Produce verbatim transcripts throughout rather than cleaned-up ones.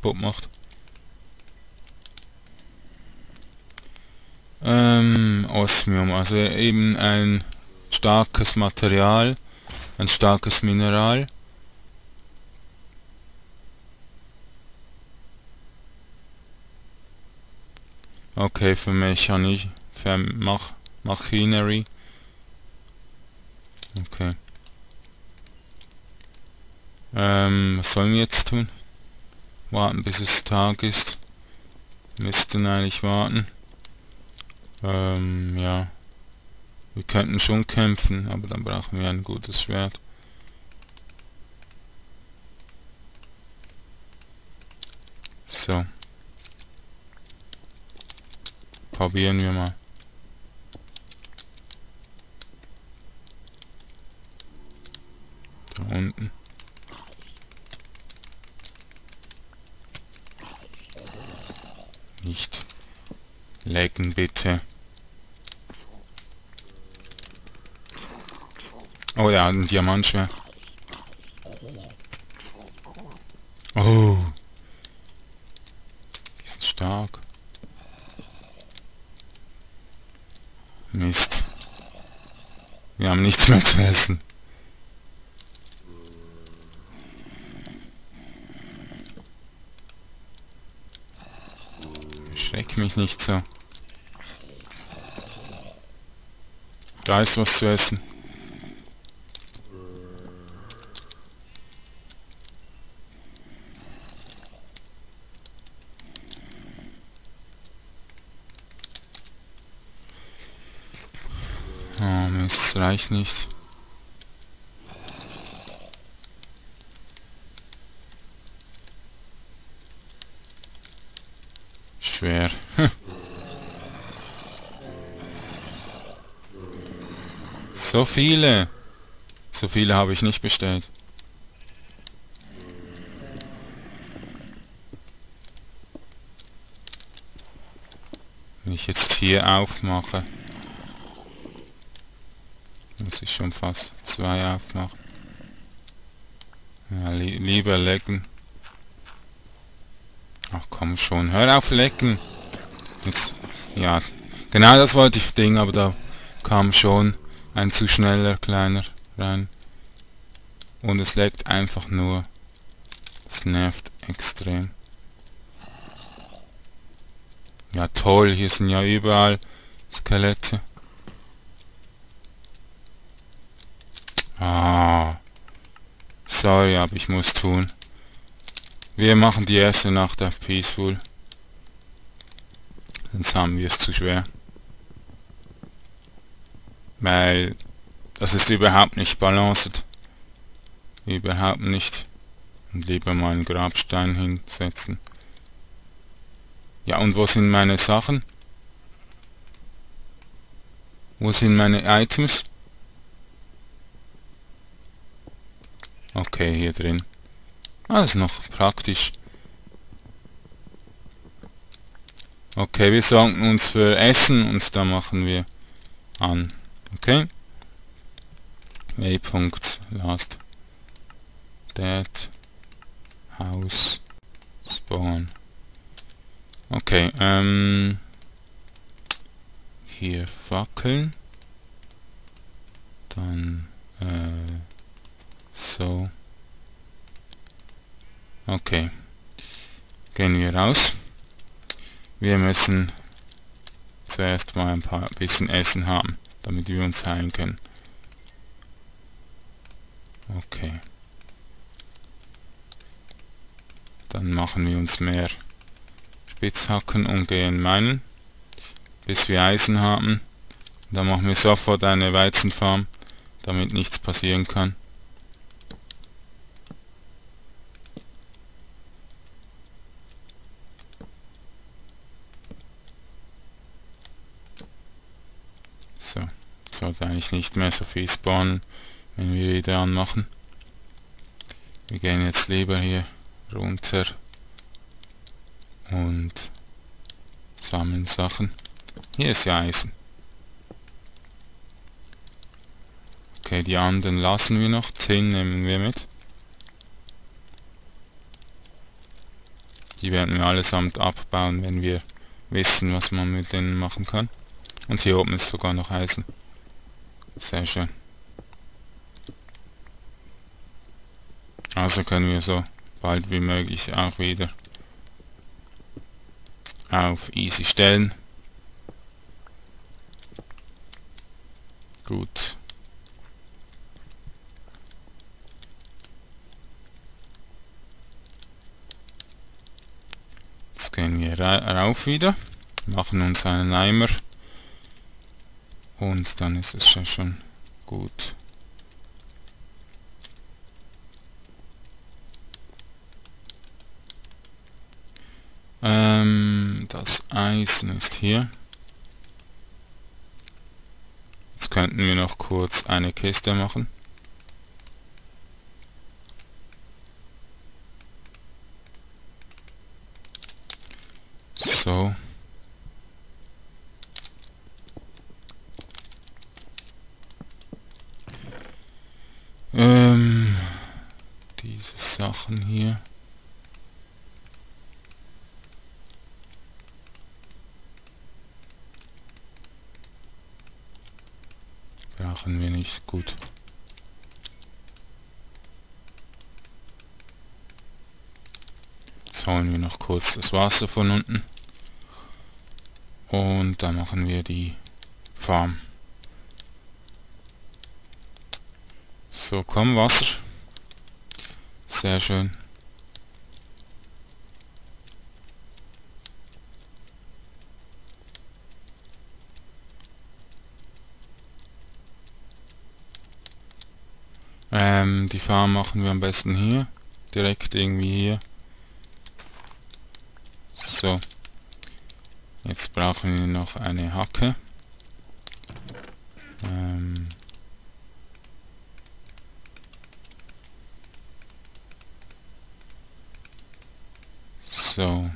kaputt macht. Ähm, Osmium, also eben ein starkes Material, ein starkes Mineral. Okay, für Mechanik, für Mach Machinery. Okay. Ähm, was sollen wir jetzt tun? Warten, bis es Tag ist. Müssten eigentlich warten. Ähm, ja. Wir könnten schon kämpfen, aber dann brauchen wir ein gutes Schwert. So. Probieren wir mal. Da unten. Nicht laggen bitte. Oh ja, ein Diamantschwert. Oh. Die sind stark. Mist. Wir haben nichts mehr zu essen. Schreck mich nicht so. Da ist was zu essen. Oh Mist, das reicht nicht. Schwer. So viele. So viele habe ich nicht bestellt. Wenn ich jetzt hier aufmache, muss ich schon fast zwei aufmachen. Ja, li lieber lecken. Ach komm schon, hör auf lecken. Jetzt, ja, genau das wollte ich Ding, aber da kam schon ein zu schneller kleiner rein. Und es leckt einfach nur. Das nervt extrem. Ja toll, hier sind ja überall Skelette. Ah, sorry, aber ich muss tun. Wir machen die erste Nacht auf Peaceful. Sonst haben wir es zu schwer. Weil das ist überhaupt nicht balanciert. Überhaupt nicht. Und lieber mal einen Grabstein hinsetzen. Ja, und wo sind meine Sachen? Wo sind meine Items? Okay, hier drin. Ah, das ist noch praktisch. Okay, wir sorgen uns für Essen und da machen wir an. Okay? Waypoint last dead house spawn. Okay, ähm hier Fackeln. Dann äh so. Okay. Gehen wir raus. Wir müssen zuerst mal ein paar bisschen Essen haben, damit wir uns heilen können. Okay. Dann machen wir uns mehr Spitzhacken und gehen meinen, bis wir Eisen haben. Dann machen wir sofort eine Weizenfarm, damit nichts passieren kann. So, sollte eigentlich nicht mehr so viel spawnen, wenn wir wieder anmachen. Wir gehen jetzt lieber hier runter und sammeln Sachen. Hier ist ja Eisen. Okay, die anderen lassen wir noch. zehn nehmen wir mit. Die werden wir allesamt abbauen, wenn wir wissen, was man mit denen machen kann. Und hier oben ist sogar noch Eisen. Sehr schön. Also können wir so bald wie möglich auch wieder auf easy stellen. Gut. Jetzt gehen wir ra rauf wieder, machen uns einen Eimer und dann ist es schon, schon gut. Ähm, das Eisen ist hier. Jetzt könnten wir noch kurz eine Kiste machen. So. Ähm, diese Sachen hier. Brauchen wir nicht, gut. Jetzt holen wir noch kurz das Wasser von unten. Und dann machen wir die Farm. So, komm, Wasser. Sehr schön. Ähm, die Farm machen wir am besten hier. Direkt irgendwie hier. So. Jetzt brauchen wir noch eine Hacke. Ähm, so.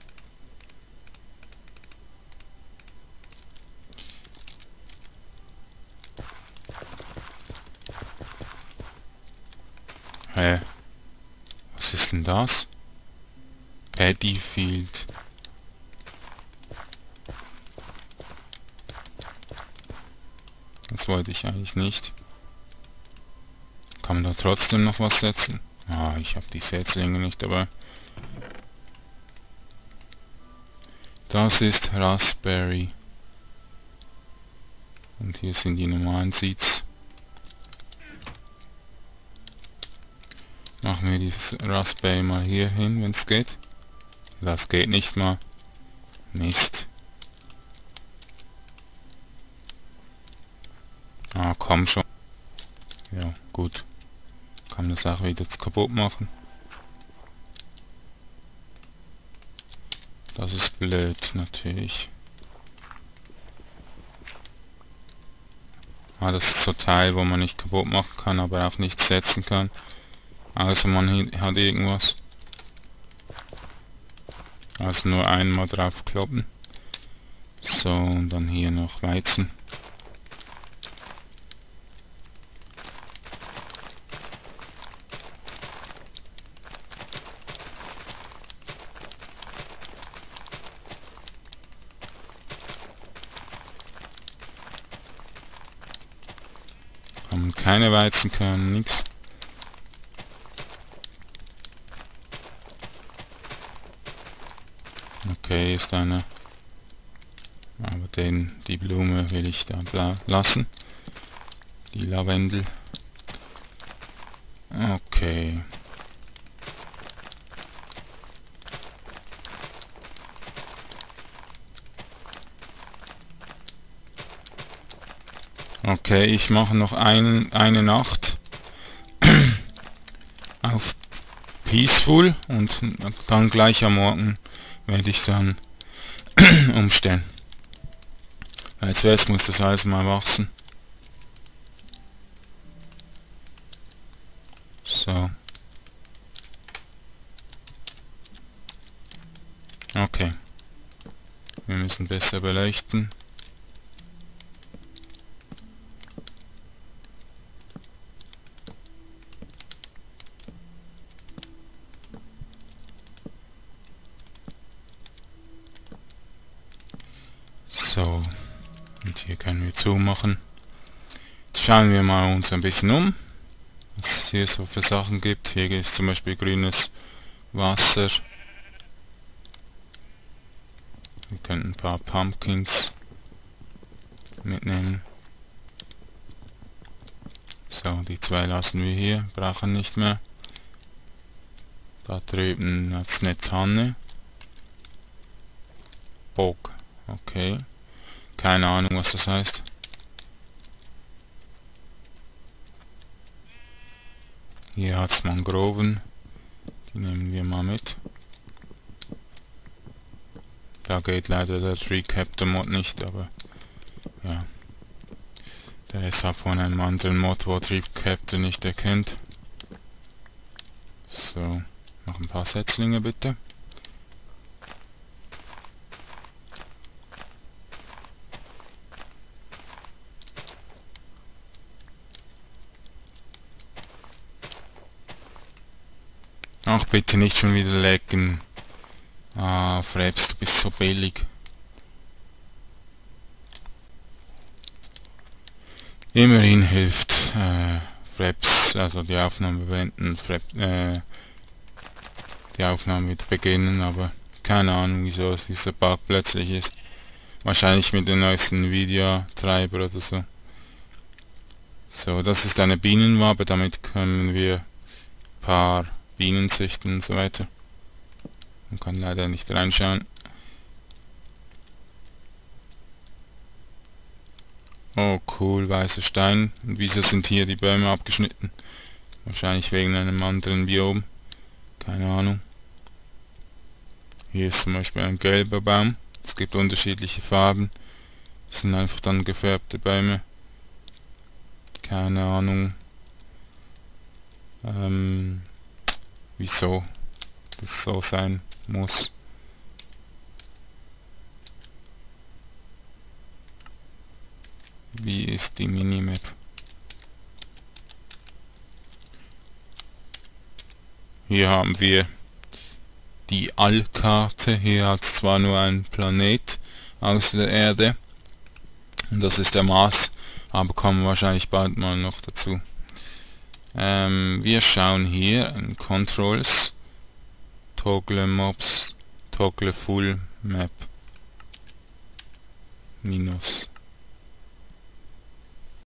Hä? Was ist denn das? Paddy Field. Das wollte ich eigentlich nicht. Kann man da trotzdem noch was setzen? Ah, ich habe die Setzlinge nicht dabei. Das ist Raspberry. Und hier sind die normalen Seeds. Machen wir dieses Raspberry mal hier hin, wenn es geht. Das geht nicht mal. Mist. Ah, komm schon. Ja, gut. Kann das auch wieder kaputt machen. Das ist blöd, natürlich. Ah, das ist so ein Teil, wo man nicht kaputt machen kann, aber auch nicht setzen kann. Außer man hat irgendwas. Also nur einmal drauf kloppen. So, und dann hier noch Weizen. Haben keine Weizenkörner, nix. Okay, ist einer. Aber den, die Blume will ich da lassen. Die Lavendel. Okay. Okay, ich mache noch ein, eine Nacht auf Peaceful und dann gleich am Morgen werde ich dann umstellen. Weil zuerst muss das alles mal wachsen. So. Okay. Wir müssen besser beleuchten. So, und hier können wir zumachen. Jetzt schauen wir mal uns ein bisschen um, was es hier so für Sachen gibt. Hier ist zum Beispiel grünes Wasser. Wir können ein paar Pumpkins mitnehmen. So, die zwei lassen wir hier, brauchen nicht mehr. Da drüben hat es eine Tanne. Bog, okay. Keine Ahnung, was das heißt. Hier hat es Mangroven. Die nehmen wir mal mit. Da geht leider der Tree Captor Mod nicht, aber ja. Der ist auch von einem anderen Mod, wo Tree Captor nicht erkennt. So, noch ein paar Setzlinge bitte. Ach, bitte nicht schon wieder lecken. Ah, Fraps, du bist so billig. Immerhin hilft äh, Fraps, also die Aufnahme beenden, Frap, äh, die Aufnahme wieder beginnen, aber keine Ahnung, wieso dieser Bug plötzlich ist. Wahrscheinlich mit dem neuesten Videotreiber oder so. So, das ist eine Bienenwabe, damit können wir ein paar Bienen züchten und so weiter. Man kann leider nicht reinschauen. Oh cool, weißer Stein. Und wieso sind hier die Bäume abgeschnitten? Wahrscheinlich wegen einem anderen Biom. Keine Ahnung. Hier ist zum Beispiel ein gelber Baum. Es gibt unterschiedliche Farben. Das sind einfach dann gefärbte Bäume. Keine Ahnung. Ähm, wieso das so sein muss. Wie ist die Minimap? Hier haben wir die Allkarte. Hier hat es zwar nur einen Planet außer der Erde. Und das ist der Mars. Aber kommen wir wahrscheinlich bald mal noch dazu. Ähm, wir schauen hier in Controls. Toggle Mobs. Toggle Full Map. Minus.